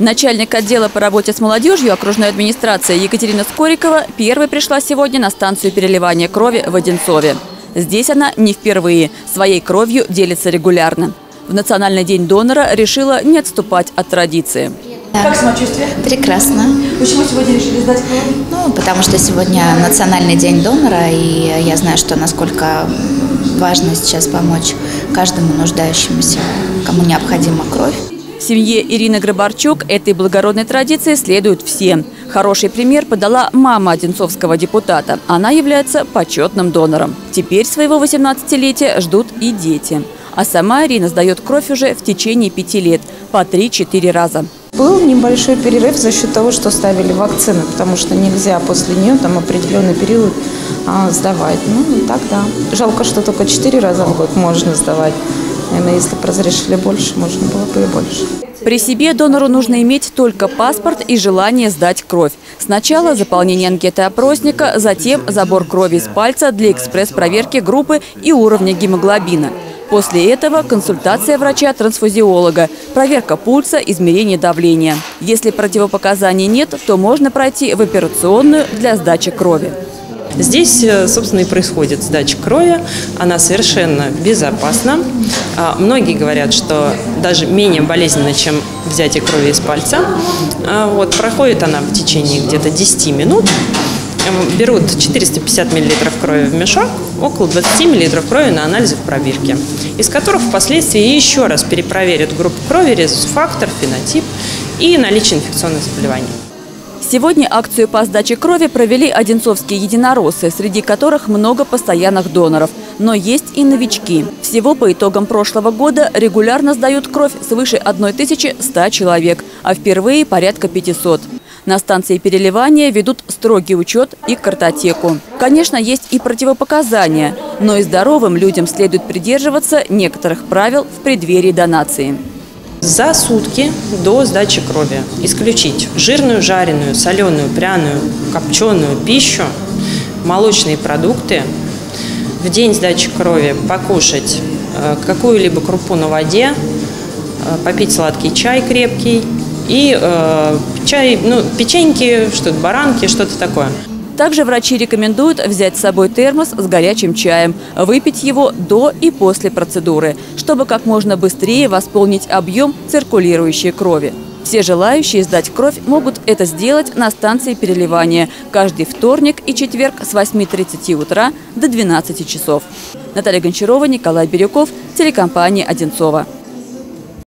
Начальник отдела по работе с молодежью окружной администрации Екатерина Скорикова первой пришла сегодня на станцию переливания крови в Одинцове. Здесь она не впервые, своей кровью делится регулярно. В Национальный день донора решила не отступать от традиции. Как самочувствие? Прекрасно. Почему сегодня решили сдать кровь? Потому что сегодня Национальный день донора, и я знаю, что насколько важно сейчас помочь каждому нуждающемуся, кому необходима кровь. В семье Ирины Грабарчук этой благородной традиции следуют все. Хороший пример подала мама одинцовского депутата. Она является почетным донором. Теперь своего 18-летия ждут и дети. А сама Ирина сдает кровь уже в течение 5 лет, по 3-4 раза. Был небольшой перерыв за счет того, что ставили вакцины, потому что нельзя после нее там определенный период сдавать. Так да. Жалко, что только 4 раза в год можно сдавать. Наверное, если бы разрешили больше, можно было бы и больше. При себе донору нужно иметь только паспорт и желание сдать кровь. Сначала заполнение анкеты опросника, затем забор крови из пальца для экспресс-проверки группы и уровня гемоглобина. После этого консультация врача-трансфузиолога, проверка пульса, измерение давления. Если противопоказаний нет, то можно пройти в операционную для сдачи крови. Здесь, собственно, и происходит сдача крови. Она совершенно безопасна. Многие говорят, что даже менее болезненно, чем взятие крови из пальца. Проходит она в течение где-то 10 минут. Берут 450 мл крови в мешок, около 20 мл крови на анализы в пробирке, из которых впоследствии еще раз перепроверят группу крови, резус-фактор, фенотип и наличие инфекционных заболеваний. Сегодня акцию по сдаче крови провели одинцовские единороссы, среди которых много постоянных доноров. Но есть и новички. Всего по итогам прошлого года регулярно сдают кровь свыше 1100 человек, а впервые порядка 500. На станции переливания ведут строгий учет и картотеку. Конечно, есть и противопоказания, но и здоровым людям следует придерживаться некоторых правил в преддверии донации. За сутки до сдачи крови исключить жирную, жареную, соленую, пряную, копченую пищу, молочные продукты. В день сдачи крови покушать какую-либо крупу на воде, попить сладкий чай крепкий и чай, печеньки, что-то баранки, что-то такое. Также врачи рекомендуют взять с собой термос с горячим чаем, выпить его до и после процедуры, чтобы как можно быстрее восполнить объем циркулирующей крови. Все желающие сдать кровь могут это сделать на станции переливания каждый вторник и четверг с 8:30 утра до 12 часов. Наталья Гончарова, Николай Бирюков, телекомпания «Одинцова».